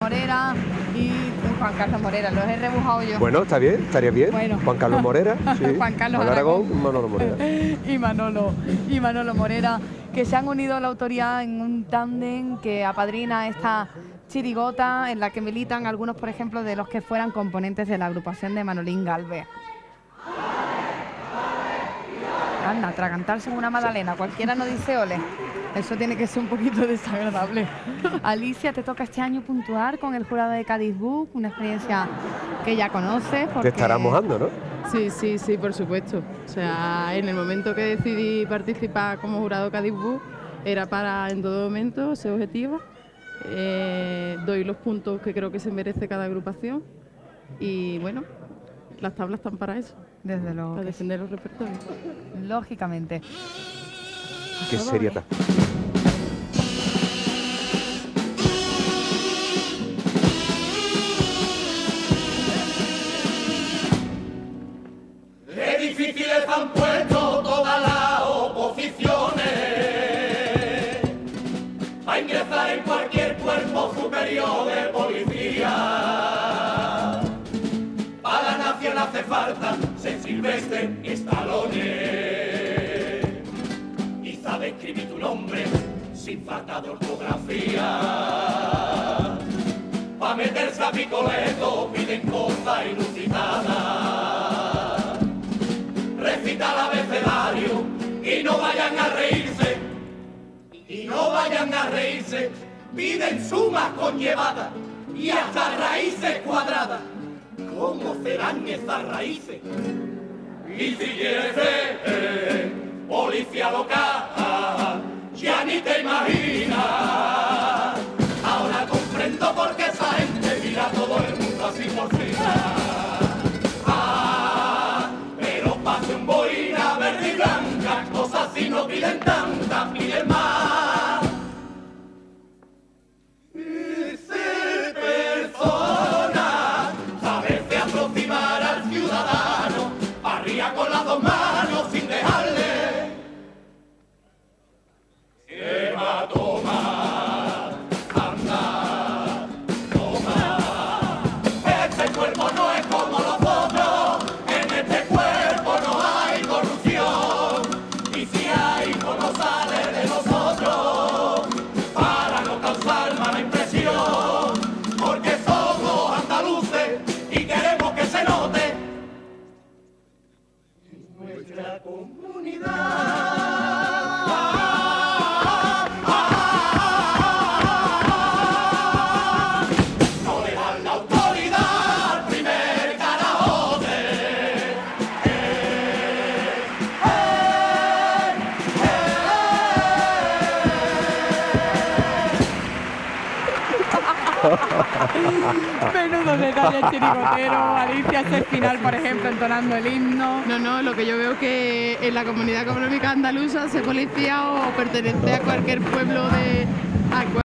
Morera y Juan Carlos Morera, los he rebujado yo. Bueno, está bien, estaría bien. Bueno. Juan Carlos Morera, sí. Juan Carlos Aragón, Manolo Morera. y Manolo Morera, que se han unido a la autoridad en un tándem que apadrina esta chirigota en la que militan algunos, por ejemplo, de los que fueran componentes de la agrupación de Manolín Galvez. Anda, atragantarse en una magdalena, cualquiera no dice ole. Eso tiene que ser un poquito desagradable. Alicia, te toca este año puntuar con el jurado de Cádiz Book, una experiencia que ya conoces. Te estará mojando, ¿no? Sí, por supuesto. O sea, en el momento que decidí participar como jurado Cádiz Book, era para en todo momento ser objetiva. Doy los puntos que creo que se merece cada agrupación. Y bueno, las tablas están para eso. Desde luego. Para defender los repertorios. Lógicamente. Qué seriedad. Qué difíciles han puesto todas las oposiciones a ingresar en cualquier cuerpo superior de policía. Para la nación hace falta ser Silvestre y Stallone y sabe escribir tu nombre sin falta de ortografía. Pa' meterse a picoleto piden cosas inusitadas. Recita el abecedario y no vayan a reírse. Y no vayan a reírse. Piden sumas conllevadas y hasta raíces cuadradas. ¿Cómo serán esas raíces? Y si quieres ser policía local, ya ni te imaginas. Ahora comprendo por qué esa gente mira a todo el mundo así por cima. Pero pase un boina verde y blanca, cosas así no piden tantas, piden más. Y ser persona, saberse aproximar al ciudadano, arriba con las dos manos sin dejarle. Se va a tomar, anda, toma. Este cuerpo no es como los otros, en este cuerpo no hay corrupción. Y si hay, pues no sale de nosotros, para no causar mala impresión. Porque somos andaluces y queremos que se note nuestra comunidad. No le dan la autoridad al primer carajote. Menudo detalle chirigotero. Alicia hace el final, por ejemplo, entonando el himno. No, lo que yo veo que en la comunidad económica andaluza ser policía o pertenecer a cualquier pueblo de...